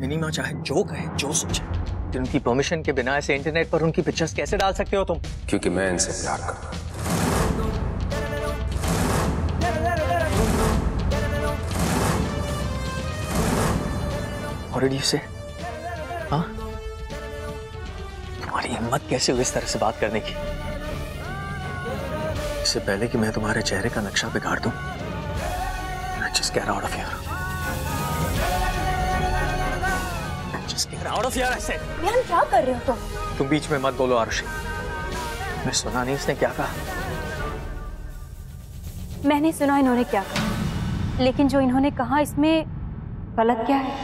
Mini माँ चाहे जो कहे, जो सोचे, उनकी परमिशन के बिना ऐसे इंटरनेट पर उनकी पिक्चर्स कैसे डाल सकते हो तुम? क्योंकि मैं इनसे प्यार करता हूँ। What did you say? हाँ? तुम्हारी हिम्मत कैसे हुई इस तरह से बात करने की? इससे पहले कि मैं तुम्हारे चेहरे का नक्शा बिगाड़ दूं, just get out of here. Just get out of here, I said. Vihaan क्या कर रहे हो तुम बीच में मत बोलो आरुषि। मैं सुना नहीं इसने क्या कहा। मैंने सुना इन्होंने क्या कहा, लेकिन जो इन्होंने कहा इसमें गलत क्या है?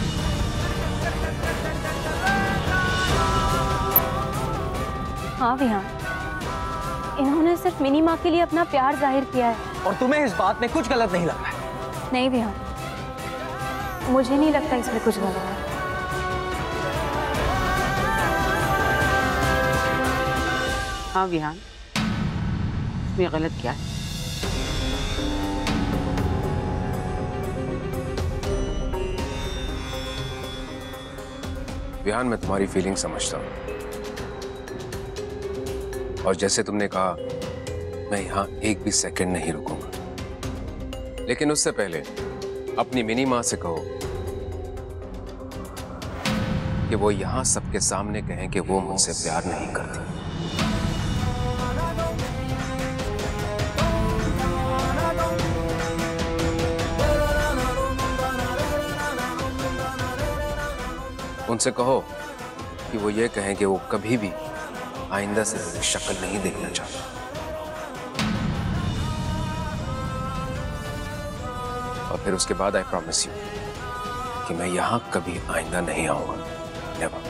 हाँ विहान, इन्होंने सिर्फ मिनी माँ के लिए अपना प्यार जाहिर किया है। और तुम्हें इस बात में कुछ गलत नहीं लग रहा है? नहीं विहान, मुझे नहीं लगता इसमें कुछ गलत है। हाँ विहान, इसमें गलत क्या है? विहान, मैं तुम्हारी फीलिंग समझता हूँ, और जैसे तुमने कहा, मैं यहाँ एक भी सेकंड नहीं रुकूंगा। लेकिन उससे पहले अपनी मिनी माँ से कहो कि वो यहाँ सबके सामने कहें कि वो मुझसे प्यार नहीं करती। उनसे कहो कि वो ये कहें कि वो कभी भी आइंदा से मेरी शक्ल नहीं देखना चाहता। और फिर उसके बाद आई प्रॉमिस यू कि मैं यहां कभी आइंदा नहीं आऊंगा। नेवर।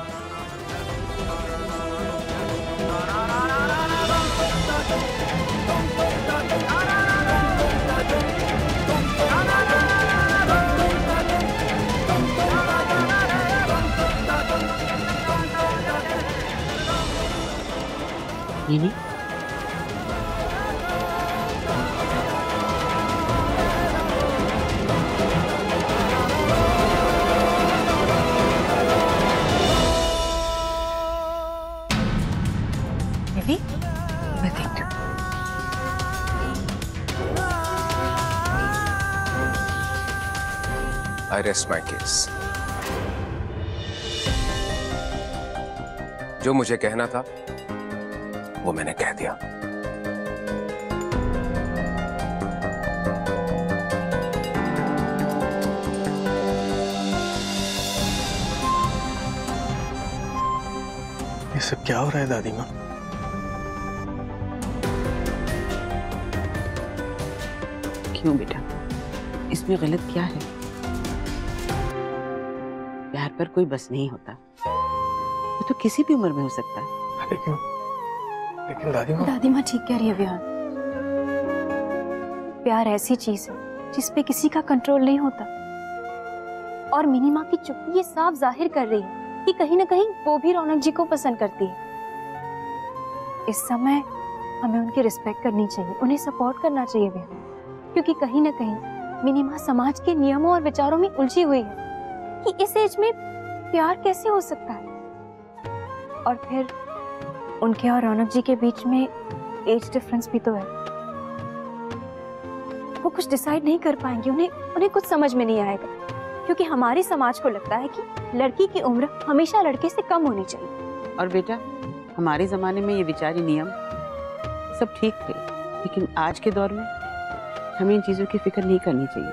नहीं, I rest my case. जो मुझे कहना था वो मैंने कह दिया। ये सब क्या हो रहा है दादी माँ? क्यों बेटा, इसमें गलत क्या है? प्यार पर कोई बस नहीं होता, वो तो किसी भी उम्र में हो सकता है। लेकिन दादी माँ ठीक कह रही है विहान। प्यार ऐसी चीज है जिस पे किसी का कंट्रोल नहीं होता, और मिनी माँ की चुप्पी ये साफ जाहिर कर रही है कि कहीं ना कहीं वो भी रौनक जी को पसंद करती है। इस समय हमें उनकी रिस्पेक्ट करनी चाहिए, उन्हें सपोर्ट करना चाहिए विहान, क्योंकि कहीं ना कहीं मिनी माँ समाज के नियमों और विचारों में उलझी हुई है कि इस एज में प्यार कैसे हो सकता है। और फिर उनके और रौनक जी के बीच में एज डिफरेंस भी तो है। वो कुछ डिसाइड नहीं कर पाएंगे, उन्हें कुछ समझ में नहीं आएगा, क्योंकि हमारे समाज को लगता है कि लड़की की उम्र हमेशा लड़के से कम होनी चाहिए। और बेटा, हमारे जमाने में ये विचारी नियम सब ठीक थे, लेकिन आज के दौर में हमें इन चीजों की फिक्र नहीं करनी चाहिए।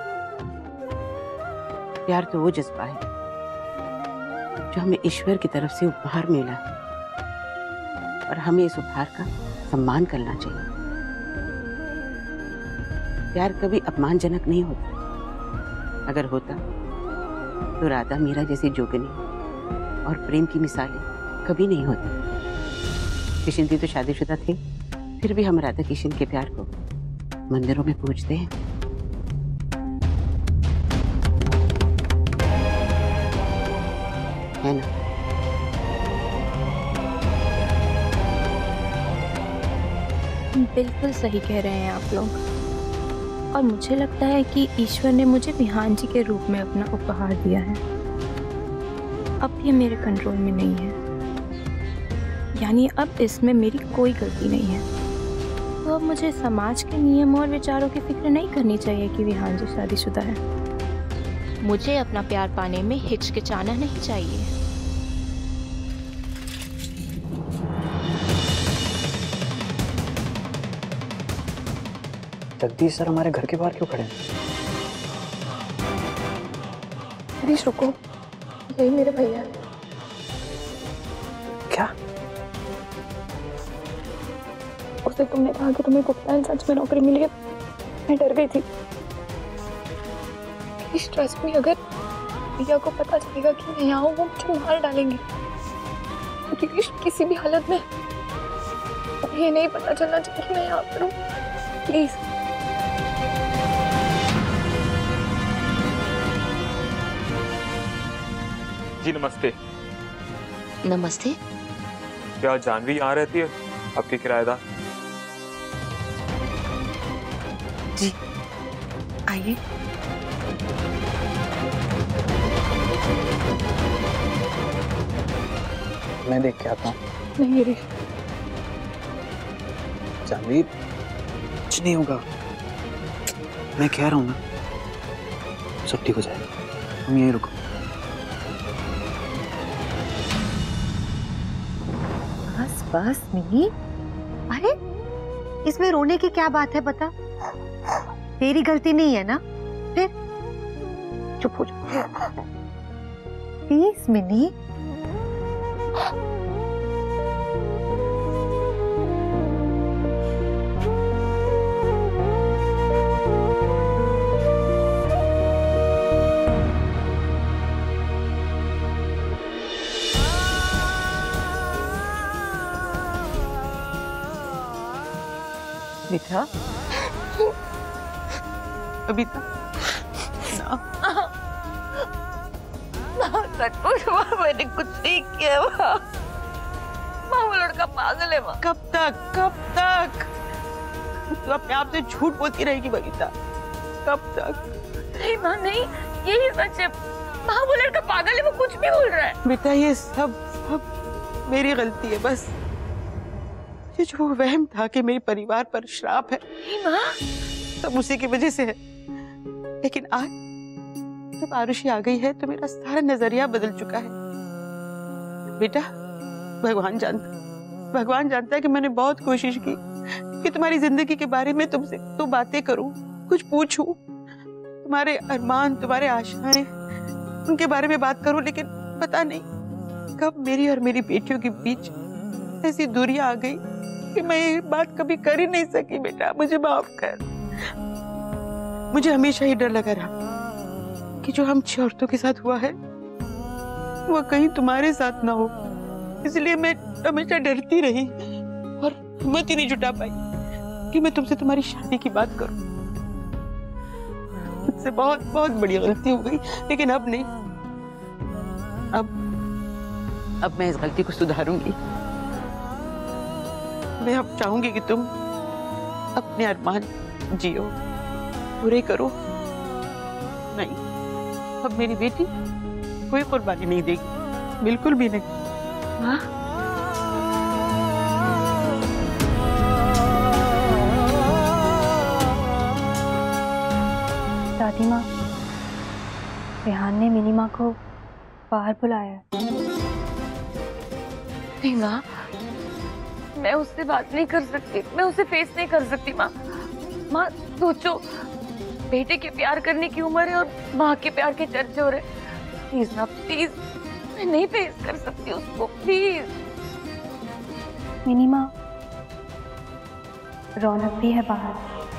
प्यार तो वो जज्बा है जो हमें ईश्वर की तरफ से उपहार मिला है, और हमें इस उपहार का सम्मान करना चाहिए। प्यार कभी अपमानजनक नहीं होता, अगर होता तो राधा मीरा जैसी जोगनी और प्रेम की मिसालें कभी नहीं होती। किशन दी तो शादीशुदा थे, फिर भी हम राधा किशन के प्यार को मंदिरों में पूजते हैं। है ना? बिल्कुल सही कह रहे हैं आप लोग, और मुझे लगता है कि ईश्वर ने मुझे विहान जी के रूप में अपना उपहार दिया है। अब ये मेरे कंट्रोल में नहीं है, यानी अब इसमें मेरी कोई गलती नहीं है। तो अब मुझे समाज के नियम और विचारों की फिक्र नहीं करनी चाहिए कि विहान जी शादीशुदा है। मुझे अपना प्यार पाने में हिचकिचाना नहीं चाहिए। जगदीश सर हमारे घर के बाहर क्यों खड़े हैं? प्लीज रुको, यही मेरे भैया है। क्या? उससे तुमने कहा कि तुम्हें गुप्ता एंड सच में नौकरी मिली है, मैं डर गई थी। प्लीज ट्रस्ट मी, अगर भैया को पता चलेगा कि मैं यहाँ हूँ वो मुझे मार डालेंगे। प्लीज किसी भी हालत में ये नहीं पता चलना चाहिए कि मैं यहाँ पर हूँ, प्लीज। जी नमस्ते। नमस्ते। क्या जानवी यहाँ रहती है, आपकी किराएदार? जी आइए। मैं देख के आता हूँ। नहीं गिरीश, जानवी कुछ नहीं होगा, मैं कह रहा हूँ ना, सब ठीक हो जाएगा। तुम यहीं रुको। बस बस मिनी, अरे इसमें रोने की क्या बात है? बता, तेरी गलती नहीं है ना? फिर चुप हो जा प्लीज मिनी। बेटा, बबीता, सचमुच माँ, मैंने कुछ नहीं किया माँ। माँ वो लड़का पागल है माँ। कब तक तू अपने आप से झूठ बोलती रहेगी बबीता? कब तक? नहीं माँ नहीं, यही सच है माँ, वो लड़का पागल है, वो कुछ भी बोल रहा है। बेटा ये सब मेरी गलती है बस। ये जो वहम था कि मेरे परिवार पर श्राप है, नहीं माँ, सब उसी की वजह से है। लेकिन आज जब आरुषि आ गई है तो मेरा सारा नजरिया बदल चुका है। बेटा भगवान जानता है कि मैंने बहुत कोशिश की कि तुम्हारी जिंदगी के बारे में तुमसे तो बातें करूं, कुछ पूछूं, तुम्हारे अरमान, तुम्हारे आशाएं, उनके बारे में बात करूं, लेकिन पता नहीं कब मेरी और मेरी बेटियों के बीच ऐसी दूरियां आ गई कि मैं ये बात कभी कर ही नहीं सकी। बेटा मुझे माफ कर। मुझे हमेशा ही डर लगा रहा कि जो हम 6 औरतों के साथ हुआ है वो कहीं तुम्हारे साथ ना हो, इसलिए मैं हमेशा डरती रही और हिम्मत ही नहीं जुटा पाई कि मैं तुमसे तुम्हारी शादी की बात करूं। मुझसे बहुत बहुत बड़ी गलती हो गई, लेकिन अब नहीं। अब मैं इस गलती को सुधारूंगी। मैं अब चाहूंगी कि तुम अपने अरमान जियो, पूरे करो। नहीं, अब मेरी बेटी कोई कुर्बानी नहीं देगी, बिल्कुल भी नहीं। माँ दादी माँ, रेहान ने मिनी माँ को बाहर बुलाया है। नहीं माँ, मैं उससे बात नहीं कर सकती, मैं उसे फेस नहीं कर सकती माँ। माँ सोचो, बेटे के प्यार करने की उम्र है और माँ के प्यार के चर्चे हो रहे। प्लीज ना प्लीज, मैं नहीं फेस कर सकती उसको, प्लीज। मिनी माँ, रौनक भी है बाहर।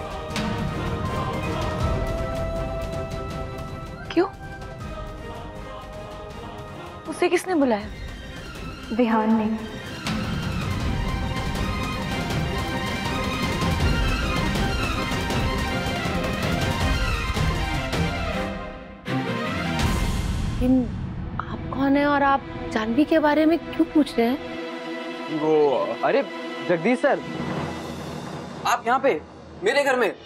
क्यों? उसे किसने बुलाया? विहान ने। लेकिन आप कौन है और आप जानवी के बारे में क्यों पूछ रहे हैं? वो अरे जगदीश सर, आप यहाँ पे मेरे घर में?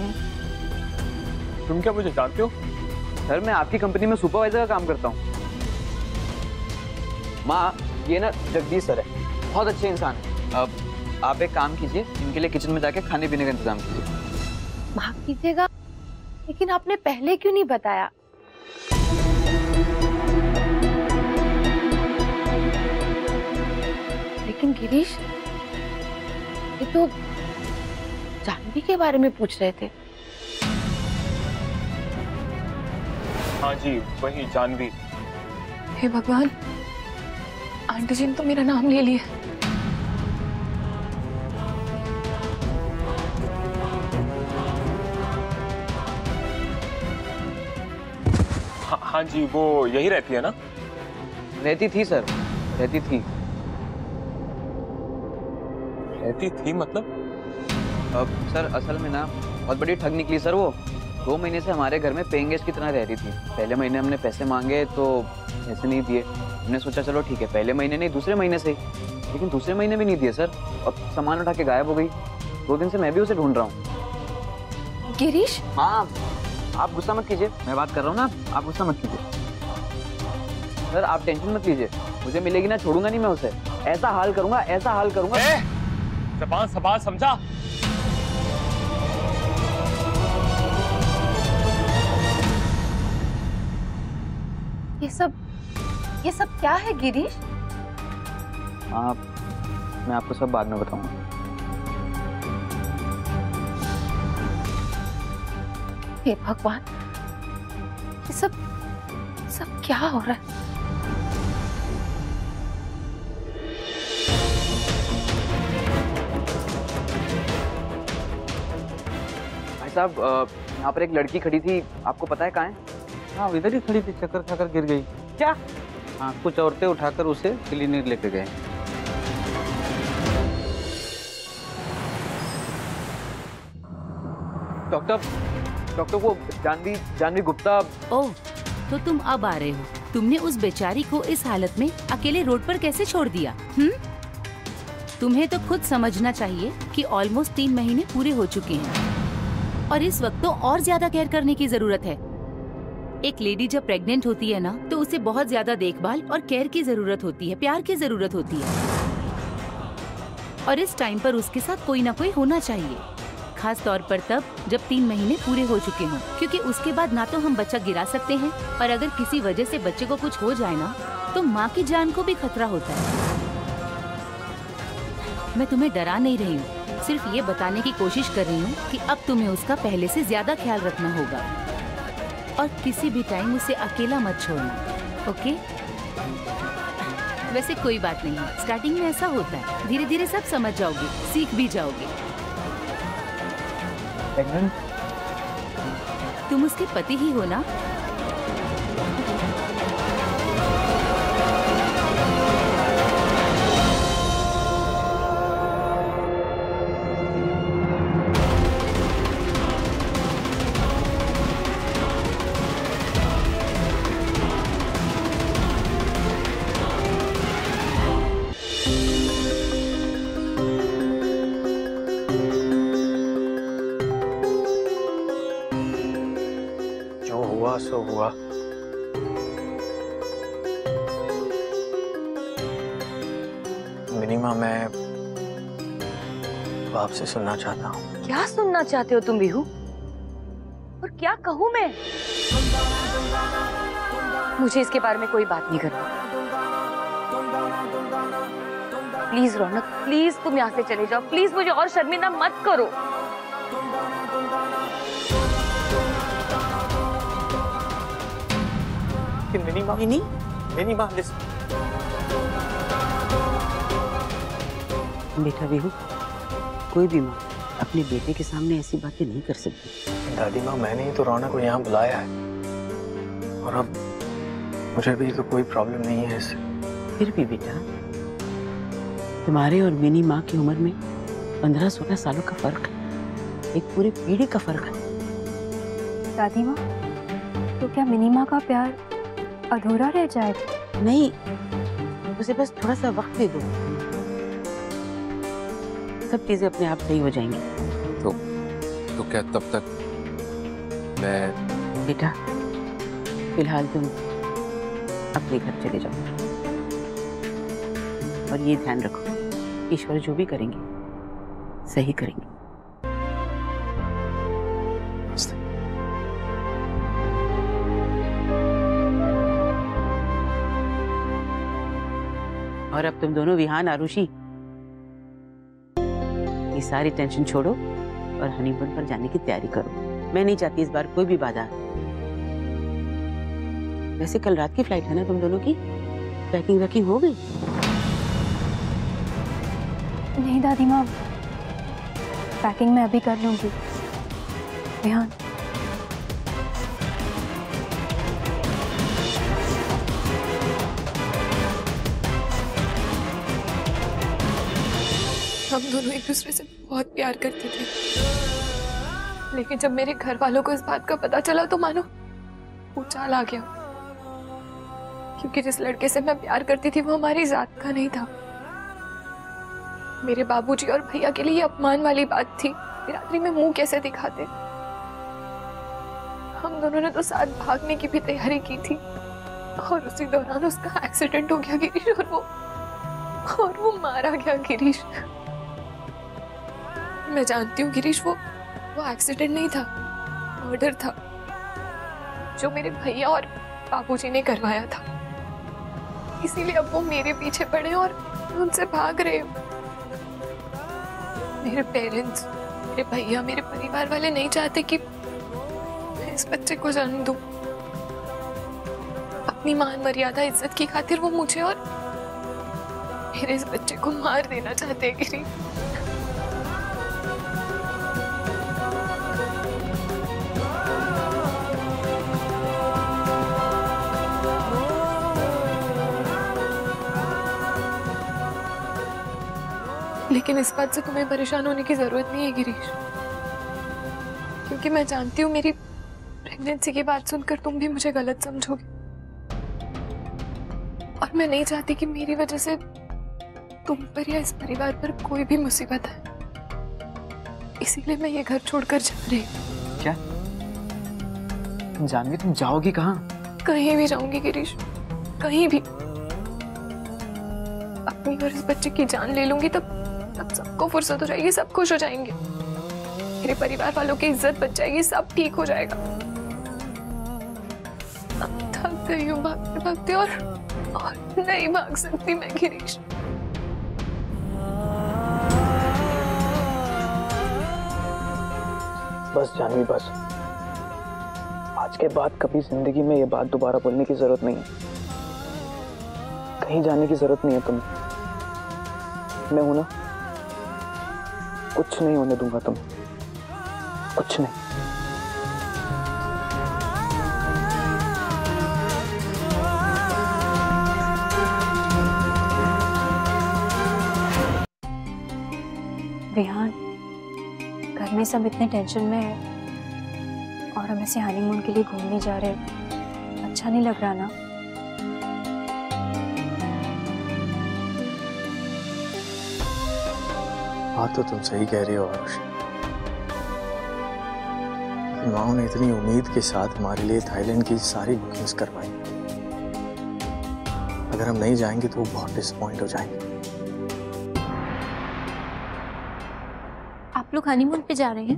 तुम क्या मुझे जानते हो? सर मैं आपकी कंपनी में सुपरवाइजर का काम करता हूँ। माँ, ये ना जगदीश सर है, बहुत अच्छे इंसान है। अब आप एक काम कीजिए, इनके लिए किचन में जाके खाने पीने का इंतजाम कीजिए। माफ कीजिएगा, लेकिन आपने पहले क्यों नहीं बताया? लेकिन गिरीश, ये तो जानवी के बारे में पूछ रहे थे। हाँ जी, वही जानवी। हे भगवान, आंटी जी ने तो मेरा नाम ले लिया। हाँ जी, वो यही रहती है ना? रहती थी सर, रहती थी। रहती थी मतलब? अब सर असल में ना बहुत बड़ी ठग निकली सर वो। 2 महीने से हमारे घर में पेइंग गेस्ट की तरह रह रही थी। पहले महीने हमने पैसे मांगे तो पैसे नहीं दिए। हमने सोचा चलो ठीक है, पहले महीने नहीं दूसरे महीने से ही, लेकिन दूसरे महीने भी नहीं दिए सर। अब सामान उठा के गायब हो गई। 2 दिन से मैं भी उसे ढूंढ रहा हूँ। गिरीश, हाँ, आप गुस्सा मत कीजिए, मैं बात कर रहा हूँ ना, आप गुस्सा मत कीजिए। सर आप टेंशन मत लीजिए, मुझे मिलेगी ना, छोड़ूंगा नहीं मैं उसे। ऐसा हाल करूंगा, ऐसा हाल करूंगा। ज़बान संभाल, समझा? ये सब क्या है गिरीश? मैं आपको सब बाद में बताऊंगा। हे भगवान, ये सब क्या हो रहा है? भाई साहब, यहाँ पर एक लड़की खड़ी थी, आपको पता है कहाँ है? हाँ, इधर ही खड़ी थी, चक्कर खाकर गिर गई। क्या? हाँ, कुछ औरतें उठाकर उसे क्लिनिक लेके गए। डॉक्टर वो जानवी गुप्ता। ओह, तो तुम अब आ रहे हो। तुमने उस बेचारी को इस हालत में अकेले रोड पर कैसे छोड़ दिया? तुम्हें तो खुद समझना चाहिए कि ऑलमोस्ट 3 महीने पूरे हो चुके हैं और इस वक्त तो और ज्यादा केयर करने की जरूरत है। एक लेडी जब प्रेग्नेंट होती है ना, तो उसे बहुत ज्यादा देखभाल और केयर की जरूरत होती है, प्यार की जरूरत होती है। और इस टाइम पर उसके साथ कोई ना कोई होना चाहिए, खास तौर पर तब जब 3 महीने पूरे हो चुके हों, क्योंकि उसके बाद ना तो हम बच्चा गिरा सकते हैं और अगर किसी वजह से बच्चे को कुछ हो जाए ना, तो माँ की जान को भी खतरा होता है। मैं तुम्हें डरा नहीं रही हूँ, सिर्फ ये बताने की कोशिश कर रही हूँ कि अब तुम्हें उसका पहले से ज्यादा ख्याल रखना होगा और किसी भी टाइम उसे अकेला मत छोड़ना, ओके? वैसे कोई बात नहीं है, स्टार्टिंग में ऐसा होता है, धीरे धीरे सब समझ जाओगे, सीख भी जाओगे। तुम उसके पति ही हो ना? सो हुआ। मिनीमा, मैं आपसे सुनना चाहता हूँ। क्या सुनना चाहते हो तुम बिहू? और क्या कहूँ मैं? मुझे इसके बारे में कोई बात नहीं करनी। प्लीज रौनक, प्लीज तुम यहाँ से चले जाओ। प्लीज मुझे और शर्मिंदा मत करो। मिनीमा, लिसन। बेटा बिहू, कोई भी माँ अपने बेटे के सामने ऐसी बातें नहीं कर सकती। दादी माँ, मैंने ही तो रौनक को यहाँ बुलाया है और अब मुझे भी तो कोई प्रॉब्लम नहीं है इससे। फिर भी बेटा, तुम्हारे और मिनी माँ की उम्र में 15-16 सालों का फर्क है, एक पूरी पीढ़ी का फर्क है। दादी माँ, तो क्या मिनी माँ का प्यार अधूरा रह जाएगा? नहीं, उसे बस थोड़ा सा वक्त दे दो, सब चीजें अपने आप सही हो जाएंगी। तो क्या तब तक मैं? बेटा, फिलहाल तुम अपने घर चले जाओ। और ये ध्यान रखो, ईश्वर जो भी करेंगे सही करेंगे। और अब तुम दोनों विहान आरुषि ये सारी टेंशन छोड़ो और हनीमून पर जाने की तैयारी करो। मैं नहीं चाहती इस बार कोई भी बाधा। वैसे कल रात की फ्लाइट है ना तुम दोनों की? पैकिंग वैकिंग हो गई? नहीं दादी माँ, पैकिंग मैं अभी कर लूंगी। विहान, हम दोनों एक दूसरे से बहुत प्यार करते थे, लेकिन जब मेरे घर वालों को इस बात का पता चला तो मानो भूचाल आ गया। क्योंकि जिस लड़के से मैं प्यार करती थी वो हमारी जात का नहीं था। मेरे बाबूजी और भैया के लिए अपमान वाली बात थी। रात्रि में मुंह कैसे दिखाते। हम दोनों ने तो साथ भागने की भी तैयारी की थी और उसी दौरान उसका एक्सीडेंट हो गया गिरीश, और वो मारा गया गिरीश। मैं जानती हूँ गिरीश, वो एक्सीडेंट नहीं था, मर्डर था, जो मेरे भैया और बाबूजी ने करवाया था। इसीलिए अब वो मेरे पीछे पड़े और उनसे भाग रहे हो। मेरे पेरेंट्स, मेरे भैया, मेरे परिवार वाले नहीं चाहते कि मैं इस बच्चे को जन्म दूं। अपनी मान मर्यादा इज्जत की खातिर वो मुझे और मेरे इस बच्चे को मार देना चाहते हैं गिरी। लेकिन इस बात से तुम्हें परेशान होने की जरूरत नहीं है गिरीश, क्योंकि मैं जानती हूँ मेरी प्रेगनेंसी की बात सुनकर तुम भी मुझे गलत समझोगे, और मैं नहीं चाहती कि मेरी वजह से तुम पर या इस परिवार पर कोई भी मुसीबत है। इसीलिए मैं ये घर छोड़कर जा रही हूँ। क्या जानवी, तुम जाओगी कहाँ? कहीं भी जाऊंगी गिरीश, कहीं भी। अपनी और इस बच्चे की जान ले लूंगी, तब सबको फुर्सत हो जाएगी, सब खुश हो जाएंगे, मेरे परिवार वालों की इज्जत बच जाएगी, सब ठीक हो जाएगा। अब थक गई हूँ भागते भागते और नहीं भाग सकती मैं गिरीश। बस जानवी, बस। आज के बाद कभी जिंदगी में ये बात दोबारा बोलने की जरूरत नहीं है। कहीं जाने की जरूरत नहीं है तुम्हें। मैं हूं ना, कुछ नहीं होने दूंगा तुम्हें, कुछ नहीं। विहान, घर में सब इतने टेंशन में है और हम ऐसे हनीमून के लिए घूमने जा रहे हैं। अच्छा नहीं लग रहा ना? हाँ तो तुम सही कह रही हो आरुषि। माओ ने इतनी उम्मीद के साथ हमारे लिए थाईलैंड की सारी बुकिंग्स करवाई। अगर हम नहीं जाएंगे तो वो बहुत डिसअपॉइंट हो जाएंगे। आप लोग हनीमून पे जा रहे हैं?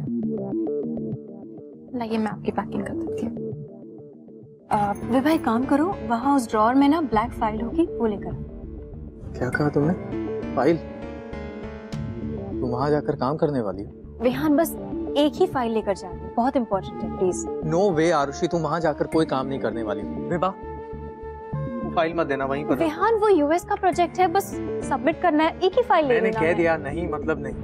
लाइए मैं आपकी पैकिंग कर देती हूँ। वे भाई काम करो, वहाँ उस ड्रॉर में ना ब्लैक फाइल होगी, वो लेकर। क्या कहा तुमने? फाइल? तुम वहां जाकर काम करने वाली हो? विहान, बस एक ही फाइल लेकर जाना, बहुत इंपॉर्टेंट है, प्लीज। नो वे आरुषि, तुम वहां जाकर कोई काम नहीं करने वाली हो। विभा, फाइल मत देना, वहीं पर। विहान, वो यूएस का प्रोजेक्ट है, बस सबमिट करना है, एक ही फाइल ले लेना। मैंने कह दिया नहीं मतलब नहीं।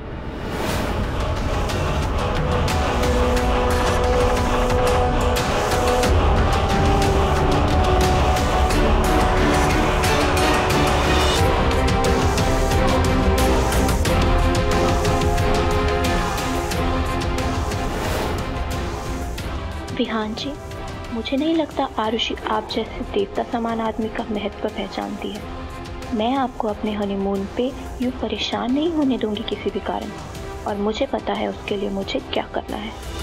विहान जी, मुझे नहीं लगता आरुषि आप जैसे देवता समान आदमी का महत्व पहचानती है। मैं आपको अपने हनीमून पे यूँ परेशान नहीं होने दूंगी किसी भी कारण, और मुझे पता है उसके लिए मुझे क्या करना है।